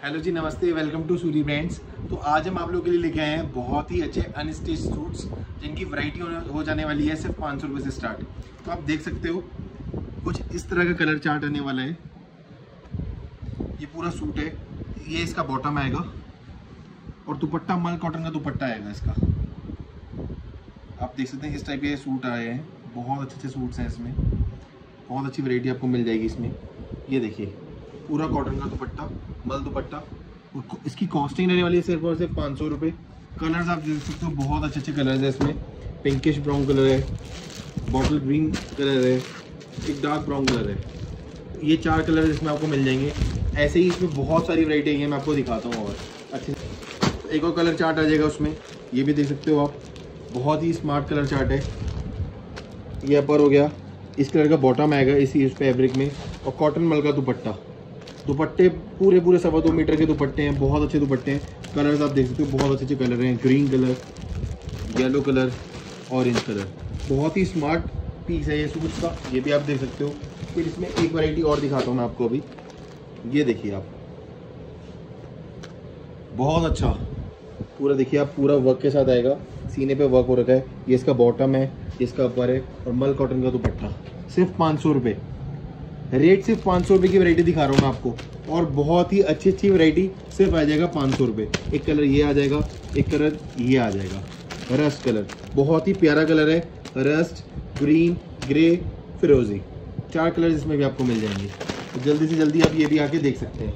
Hello जी, नमस्ते, welcome to Suri brands. तो आज हम आप लोगों के लिए लेके आए हैं बहुत ही अच्छे अनस्टिच सूट्स जिनकी वैरायटी हो जाने वाली है सिर्फ 500 रुपये से स्टार्ट। तो आप देख सकते हो कुछ इस तरह का कलर चार्ट आने वाला है। ये पूरा सूट है, ये इसका बॉटम आएगा और दुपट्टा मल कॉटन का दुपट्टा आएगा इसका। आप देख सकते हैं इस टाइप के सूट आए हैं, बहुत अच्छे सूट्स हैं इसमें, बहुत अच्छी वैरायटी आपको मिल जाएगी इसमें। ये देखिए पूरा कॉटन का दुपट्टा, मल दुपट्टा। इसकी कॉस्टिंग रहने वाली है सिर्फ और सिर्फ 500 रुपये। कलर्स आप देख सकते हो, बहुत अच्छे कलर्स हैं इसमें। पिंकिश ब्राउन कलर है, बॉटल ग्रीन कलर है, एक डार्क ब्राउन कलर है। ये 4 कलर इसमें आपको मिल जाएंगे। ऐसे ही इसमें बहुत सारी वैरायटी है, मैं आपको दिखाता हूँ और अच्छे से। एक और कलर चार्ट आ जाएगा उसमें, ये भी देख सकते हो आप, बहुत ही स्मार्ट कलर चार्ट है। ये अपर हो गया, इस कलर का बॉटम आएगा इसी फैब्रिक में, और कॉटन मल का दुपट्टा। दुपट्टे पूरे 2.25 मीटर के दुपट्टे हैं, बहुत अच्छे दुपट्टे हैं। कलर्स आप देख सकते हो, बहुत अच्छे कलर हैं, green colour, yellow colour, orange colour. बहुत ही स्मार्ट पीस है ये सूट का, ये भी आप देख सकते हो। फिर इसमें एक वैरायटी और दिखाता हूँ मैं आपको अभी। ये देखिए आप, बहुत अच्छा पूरा देखिए आप, पूरा वर्क के साथ आएगा, सीने पे वर्क हो रखा है। ये इसका बॉटम है, इसका अपर है, और मल कॉटन का दुपट्टा। सिर्फ 500 रुपये रेट, सिर्फ 500 रुपये की वैरायटी दिखा रहा हूँ मैं आपको। और बहुत ही अच्छी वैरायटी सिर्फ आ जाएगा 500 रुपये। एक कलर ये आ जाएगा, एक कलर ये आ जाएगा, रस्ट कलर, बहुत ही प्यारा कलर है। रस्ट, ग्रीन, ग्रे, फिरोजी, 4 कलर इसमें भी आपको मिल जाएंगे। तो जल्दी से जल्दी आप ये भी आके देख सकते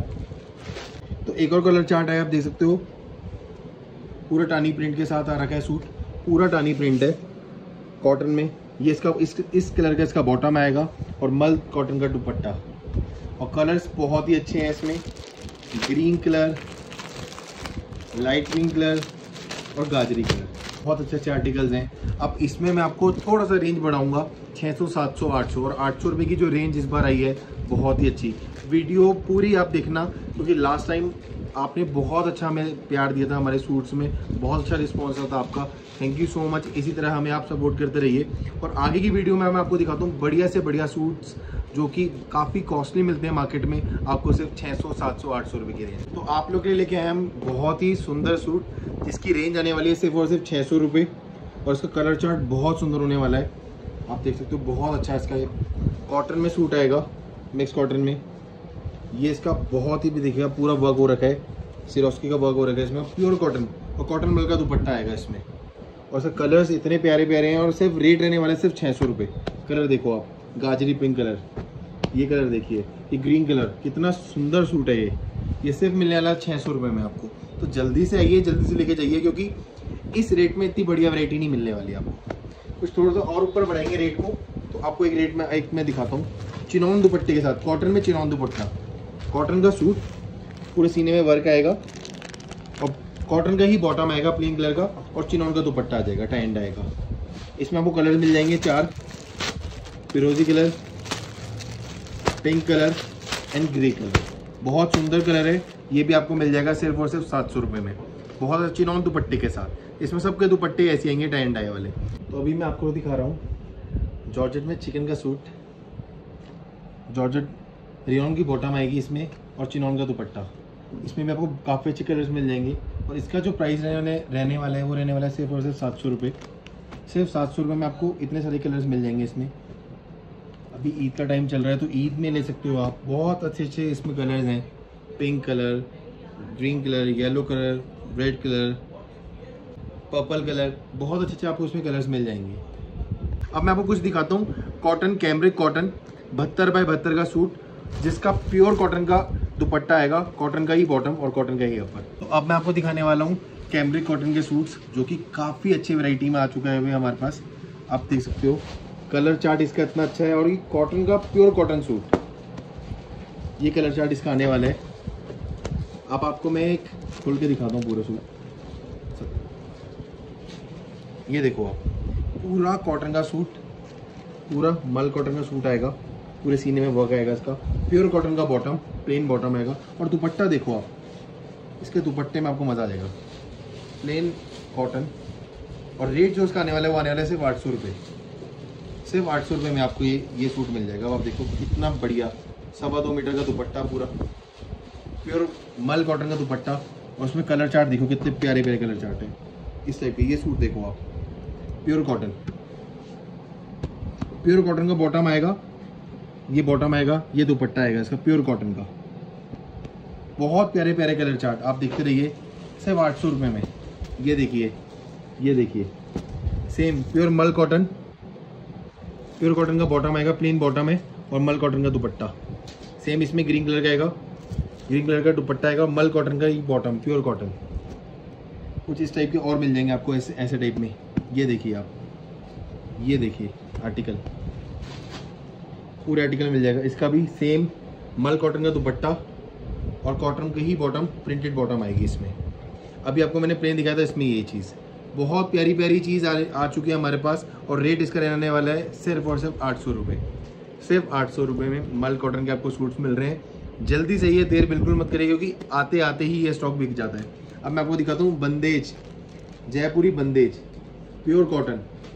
हैं। तो एक और कलर चार्ट है, आप देख सकते हो, पूरा टानी प्रिंट के साथ आ रखा है सूट, पूरा टानी प्रिंट है कॉटन में। ये इसका इस कलर का इसका बॉटम आएगा, और मल कॉटन का दुपट्टा। और कलर्स बहुत ही अच्छे हैं इसमें, green colour, light green colour, और गाजरी कलर। बहुत अच्छे आर्टिकल्स हैं। अब इसमें मैं आपको थोड़ा सा रेंज बढ़ाऊंगा, 600, 700, 800 और 800 रुपये की जो रेंज इस बार आई है, बहुत ही अच्छी। वीडियो पूरी आप देखना, क्योंकि लास्ट टाइम आपने बहुत अच्छा हमें प्यार दिया था हमारे सूट्स में, बहुत अच्छा रिस्पॉन्स था आपका। Thank you so much. इसी तरह हमें आप सपोर्ट करते रहिए। और आगे की वीडियो में मैं आपको दिखाता हूँ बढ़िया से बढ़िया सूट्स जो कि काफ़ी कॉस्टली मिलते हैं मार्केट में, आपको सिर्फ 600, 700, 800 रुपये की रेंज। तो आप लोग के लिए लेके आए हम बहुत ही सुंदर सूट, जिसकी रेंज आने वाली है सिर्फ और सिर्फ 600 रुपये। और इसका कलर चार्ट बहुत सुंदर होने वाला है, आप देख सकते हो, बहुत अच्छा है इसका। ये कॉटन में सूट आएगा, मिक्स कॉटन में। ये इसका बहुत ही भी देखिएगा, पूरा वर्क हो रखा है, सिरोस्की का वर्क हो रखा है इसमें, प्योर कॉटन, और कॉटन मल का दुपट्टा आएगा इसमें। और इसका कलर्स इतने प्यारे प्यारे हैं, और सिर्फ रेट रहने वाला है सिर्फ 600 रुपये। कलर देखो आप, गाजरी पिंक कलर, ये कलर देखिए, ये ग्रीन कलर, कितना सुंदर सूट है ये सिर्फ मिलने वाला है 600 रुपये में आपको। तो जल्दी से आइए, जल्दी से लेके जाइए, क्योंकि इस रेट में इतनी बढ़िया वैरायटी नहीं मिलने वाली आपको। कुछ थोड़ा सा और ऊपर बढ़ाएंगे रेट को, तो आपको एक रेट में एक मैं दिखाता हूँ, चिनॉन दुपट्टे के साथ, कॉटन में चिनॉन दुपट्टा, कॉटन का सूट, पूरे सीने में वर्क आएगा, और कॉटन का ही बॉटम आएगा प्लेन कलर का, और चिनॉन का दुपट्टा आ जाएगा, टाई एंड आएगा। इसमें आपको कलर मिल जाएंगे 4, फिरोजी colour, pink colour, and grey colour. बहुत सुंदर कलर है, ये भी आपको मिल जाएगा सिर्फ और सिर्फ 700 रुपये में, बहुत अच्छी चिनॉन दुपट्टे के साथ। इसमें सबके दुपट्टे ऐसे आएंगे, टाई एंड आए वाले। तो अभी मैं आपको दिखा रहा हूँ जॉर्जेट में चिकन का सूट, जॉर्जेट रेयॉन की बॉटम आएगी इसमें, और चिनॉन का दुपट्टा। इसमें भी आपको काफ़ी अच्छे कलर्स मिल जाएंगे। और इसका जो प्राइस रहने वाला है वो रहने वाला है सिर्फ और सिर्फ 700 रुपये। सिर्फ 700 रुपये में आपको इतने सारे कलर्स मिल जाएंगे इसमें। अभी ईद का टाइम चल रहा है, तो ईद में ले सकते हो आप। बहुत अच्छे इसमें कलर्स हैं, pink colour, green colour, yellow colour, red colour, purple colour, बहुत अच्छे आपको उसमें कलर्स मिल जाएंगे। अब मैं आपको कुछ दिखाता हूँ, कॉटन, कैमरिक कॉटन 72 बाय 72 का सूट, जिसका प्योर कॉटन का दुपट्टा आएगा, कॉटन का ही बॉटम और कॉटन का ही अपर। तो अब मैं आपको दिखाने वाला हूँ कैमरिक कॉटन के सूट्स, जो कि काफ़ी अच्छी वैरायटी में आ चुका है अभी हमारे पास। आप देख सकते हो कलर चार्ट इसका इतना अच्छा है, और ये कॉटन का प्योर कॉटन सूट, ये कलर चार्ट इसका आने वाला है। अब आपको मैं एक खोल के दिखाता हूँ पूरा सूट। ये देखो आप, पूरा कॉटन का सूट, पूरा मल कॉटन का सूट आएगा, पूरे सीने में वर्क आएगा इसका, प्योर कॉटन का बॉटम, प्लेन बॉटम आएगा। और दुपट्टा देखो आप, इसके दुपट्टे में आपको मज़ा आ जाएगा, प्लेन कॉटन। और रेट जो इसका आने वाला है वो आने वाला है सिर्फ 800 रुपये। सिर्फ 800 रुपये में आपको ये सूट मिल जाएगा। अब आप देखो कितना बढ़िया, 2.25 मीटर का दुपट्टा पूरा, प्योर मल कॉटन का दुपट्टा, और उसमें कलर चार्ट देखो कितने प्यारे प्यारे कलर चार्ट है इस टाइप के। ये सूट देखो आप, प्योर कॉटन, प्योर कॉटन का बॉटम आएगा, ये बॉटम आएगा, ये दुपट्टा आएगा इसका प्योर कॉटन का। बहुत प्यारे प्यारे कलर चार्ट, आप देखते रहिए। सिर्फ 800 रुपये में। ये देखिए, ये देखिए, same pure mul cotton, pure cotton का बॉटम आएगा, प्लेन बॉटम है, और मल कॉटन का दुपट्टा। सेम इसमें ग्रीन कलर का आएगा, ग्रीन कलर का दुपट्टा आएगा, मल कॉटन का ही बॉटम, प्योर कॉटन। कुछ इस टाइप के और मिल जाएंगे आपको ऐसे टाइप में। ये देखिए आप, ये देखिए आर्टिकल, पूरे आर्टिकल मिल जाएगा। इसका भी सेम मल कॉटन का दुपट्टा और कॉटन की ही बॉटम, प्रिंटेड बॉटम आएगी इसमें। अभी आपको मैंने प्लेन दिखाया था, इसमें ये चीज़ बहुत प्यारी प्यारी चीज़ आ चुकी है हमारे पास, और रेट इसका रहने वाला है सिर्फ और सिर्फ 800 रुपये। सिर्फ 800 रुपये में मल कॉटन के आपको सूट्स मिल रहे हैं। जल्दी से ये देर बिल्कुल मत करिए, क्योंकि आते आते ही ये स्टॉक बिक जाता है। अब मैं आपको दिखाता हूँ bandhej, Jaipuri bandhej, pure cotton.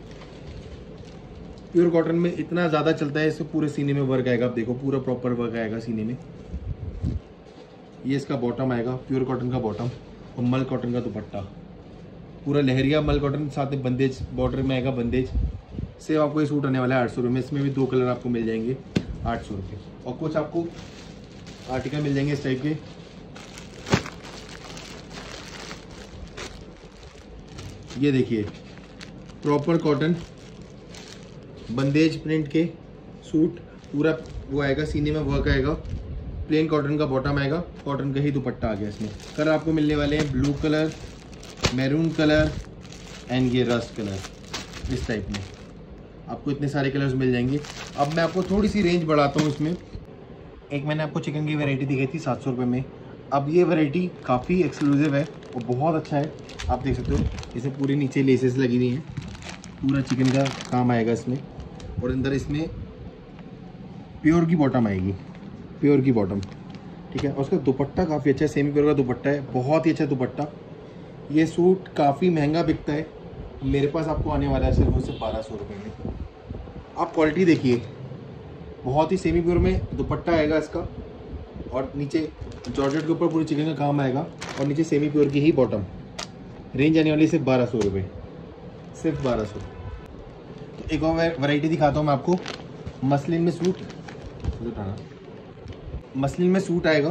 Pure cotton में इतना ज़्यादा चलता है, इसमें पूरे सीने में वर्क आएगा। आप देखो पूरा प्रॉपर वर्क आएगा सीने में। ये इसका बॉटम आएगा, प्योर कॉटन का बॉटम, और मल कॉटन का दुपट्टा, पूरा लहरिया मल कॉटन, साथ में बंदेज बॉर्डर में आएगा बंदेज। सिर्फ आपको ये सूट आने वाला है 800 रुपये में। इसमें भी 2 कलर आपको मिल जाएंगे 800 रुपये, और कुछ आपको आर्टिकल मिल जाएंगे इस टाइप के। ये देखिए प्रॉपर कॉटन बंदेज प्रिंट के सूट, पूरा वो आएगा, सीने में वर्क आएगा, प्लेन कॉटन का बॉटम आएगा, कॉटन का ही दुपट्टा आ गया। इसमें कलर आपको मिलने वाले हैं blue colour, maroon colour and ये रस्ट कलर। इस टाइप में आपको इतने सारे कलर्स मिल जाएंगे। अब मैं आपको थोड़ी सी रेंज बढ़ाता हूँ इसमें। एक मैंने आपको चिकन की वैरायटी दिखाई थी 700 रुपये में। अब ये वैरायटी काफ़ी एक्सक्लूसिव है और बहुत अच्छा है, आप देख सकते हो। इसमें पूरी नीचे लेसेस लगी हुई हैं, पूरा चिकन का काम आएगा इसमें, और अंदर इसमें प्योर की बॉटम आएगी, प्योर की बॉटम, ठीक है। और उसका दुपट्टा काफ़ी अच्छा है, सेमी प्योर का दुपट्टा है, बहुत ही अच्छा दुपट्टा। ये सूट काफ़ी महंगा बिकता है, मेरे पास आपको आने वाला है सिर्फ उससे 1200 रुपये में। आप क्वालिटी देखिए, बहुत ही सेमी प्योर में दुपट्टा आएगा इसका, और नीचे जॉर्जेट के ऊपर पूरी चिकन का काम आएगा, और नीचे सेमी प्योर की ही बॉटम। रेंज आने वाली सिर्फ 1200 रुपये, सिर्फ 1200। तो एक और वैरायटी दिखाता हूँ मैं आपको। मसलिन में सूट, मसलिन में सूट आएगा,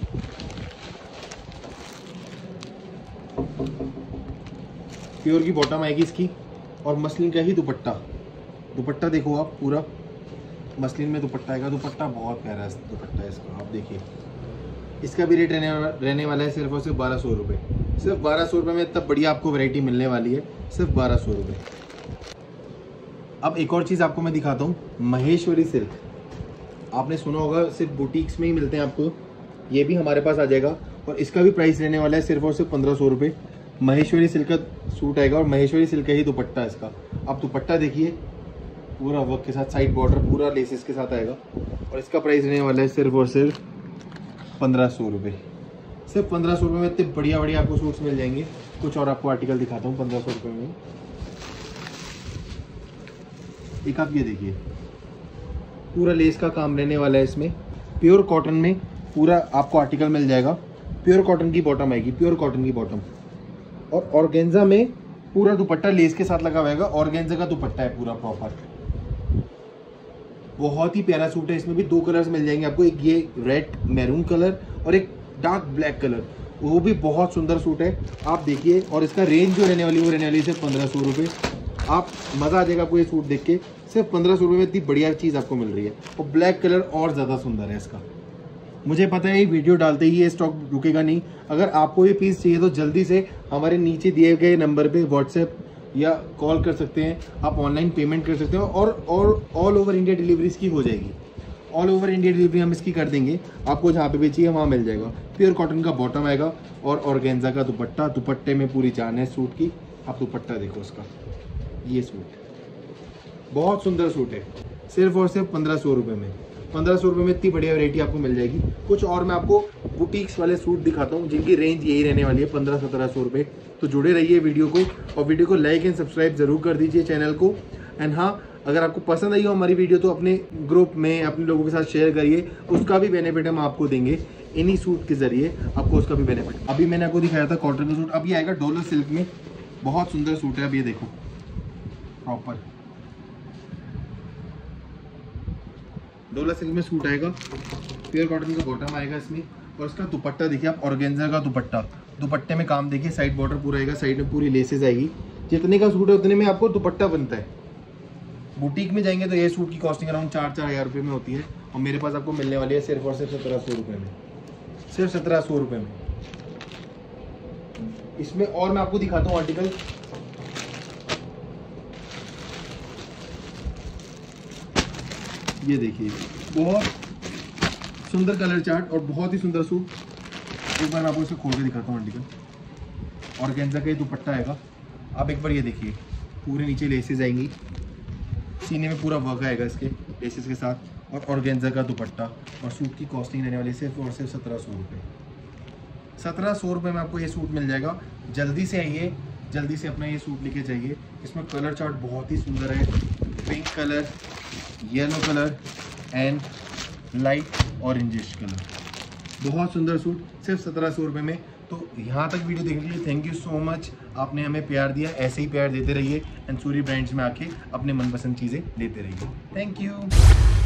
प्योर की बॉटम आएगी इसकी, और मसलिन का ही दुपट्टा। दुपट्टा देखो आप, पूरा मसलिन में दुपट्टा आएगा। दुपट्टा बहुत प्यारा है दुपट्टा है इसका, आप देखिए। इसका भी रेट रहने वाला है सिर्फ और सिर्फ 1200 रुपये। सिर्फ 1200 रुपये में इतना बढ़िया आपको वैरायटी मिलने वाली है, सिर्फ 1200 रुपये। अब एक और चीज़ आपको मैं दिखाता हूँ, महेश्वरी सिल्क। आपने सुना होगा सिर्फ बुटीक्स में ही मिलते हैं आपको, ये भी हमारे पास आ जाएगा, और इसका भी प्राइस रहने वाला है सिर्फ और सिर्फ 1500 रुपये। महेश्वरी सिल्क का सूट आएगा, और महेश्वरी सिल्क का ही दुपट्टा इसका। आप दुपट्टा देखिए, पूरा वर्क के साथ, साइड बॉर्डर पूरा लेसेस के साथ आएगा, और इसका प्राइस रहने वाला है सिर्फ और सिर्फ 1500 रुपये। सिर्फ 1500 रुपये में इतने बढ़िया बढ़िया आपको सूट्स मिल जाएंगे। कुछ और आपको आर्टिकल दिखाता हूँ 1500 रुपये में। एक आप ये देखिए, पूरा लेस का काम रहने वाला है इसमें, प्योर कॉटन में पूरा आपको आर्टिकल मिल जाएगा। प्योर कॉटन की बॉटम आएगी, प्योर कॉटन की बॉटम, और ऑर्गेन्जा में पूरा दुपट्टा लेस के साथ लगा हुआ है। ऑर्गेन्जा का दुपट्टा है पूरा प्रॉपर, बहुत ही प्यारा सूट है। इसमें भी 2 कलर्स मिल जाएंगे आपको, एक ये रेड मैरून कलर और एक डार्क ब्लैक कलर, वो भी बहुत सुंदर सूट है, आप देखिए। और इसका रेंज जो रहने वाली है वो रहने वाली है सिर्फ 1500 रुपये। आप मज़ा आ जाएगा आपको ये सूट देख के। सिर्फ 1500 रुपये में इतनी बढ़िया चीज़ आपको मिल रही है, और ब्लैक कलर और ज़्यादा सुंदर है इसका। मुझे पता है ये वीडियो डालते ही ये स्टॉक रुकेगा नहीं। अगर आपको ये पीस चाहिए तो जल्दी से हमारे नीचे दिए गए नंबर पे व्हाट्सएप या कॉल कर सकते हैं, आप ऑनलाइन पेमेंट कर सकते हो, और ऑल ओवर इंडिया डिलीवरी इसकी हो जाएगी। ऑल ओवर इंडिया डिलीवरी हम इसकी कर देंगे, आपको जहाँ पे भी चाहिए वहाँ मिल जाएगा। प्योर कॉटन का बॉटम आएगा, और ऑर्गेन्जा का दुपट्टा। दुपट्टे में पूरी जान है सूट की, आप दुपट्टा देखो उसका। ये सूट बहुत सुंदर सूट है, सिर्फ और सिर्फ 1500 रुपये में। 1500 रुपये में इतनी बढ़िया वैरायटी आपको मिल जाएगी। कुछ और मैं आपको बुटीक्स वाले सूट दिखाता हूँ जिनकी रेंज यही रहने वाली है 1500-1700 रुपये। तो जुड़े रहिए वीडियो को, और वीडियो को लाइक एंड सब्सक्राइब जरूर कर दीजिए चैनल को। एंड हाँ, अगर आपको पसंद आई हो हमारी वीडियो तो अपने ग्रुप में अपने लोगों के साथ शेयर करिए, उसका भी बेनिफिट हम आपको देंगे। इन्हीं सूट के जरिए आपको उसका भी बेनिफिट। अभी मैंने आपको दिखाया था कॉटन का सूट, अब ये आएगा डॉलर सिल्क में, बहुत सुंदर सूट है। अब ये देखो प्रॉपर डॉलर सिल्क में सूट आएगा, प्योर कॉटन का बॉटम आएगा इसमें, और इसका दुपट्टा देखिए आप, ऑर्गेन्जा का दुपट्टा, दुपट्टे में काम देखिए, साइड बॉर्डर पूरा आएगा, साइड में पूरी लेसेस आएगी। जितने का सूट है उतने में आपको दुपट्टा बनता है। बुटीक में जाएंगे तो ये सूट की कॉस्टिंग अराउंड 4-4 हज़ार रुपये में होती है, और मेरे पास आपको मिलने वाली है सिर्फ और सिर्फ 1700 रुपये में, सिर्फ 1700 रुपये में। इसमें और मैं आपको दिखाता हूँ आर्टिकल, ये देखिए बहुत सुंदर कलर चार्ट और बहुत ही सुंदर सूट। एक बार मैं आपको इसे खोल के दिखाता हूँ आर्टिकल, ऑर्गेन्जा का ये दुपट्टा आएगा। आप एक बार ये देखिए, पूरे नीचे लेसेस आएंगी, सीने में पूरा वर्क आएगा इसके लेसेस के साथ, और ऑर्गेन्जा का दुपट्टा, और सूट की कॉस्टिंग रहने वाली सिर्फ और सिर्फ 1700 रुपये। 1700 रुपये में आपको ये सूट मिल जाएगा। जल्दी से आइए, जल्दी से अपना ये सूट लेके जाइए। इसमें कलर चार्ट बहुत ही सुंदर है, pink colour, yellow colour and light orangish colour, बहुत सुंदर सूट सिर्फ 1700 रुपये में। तो यहाँ तक वीडियो देखने के लिए थैंक यू सो मच। आपने हमें प्यार दिया, ऐसे ही प्यार देते रहिए एंड सूरी ब्रांड्स में आके अपने मनपसंद चीज़ें लेते रहिए। Thank you.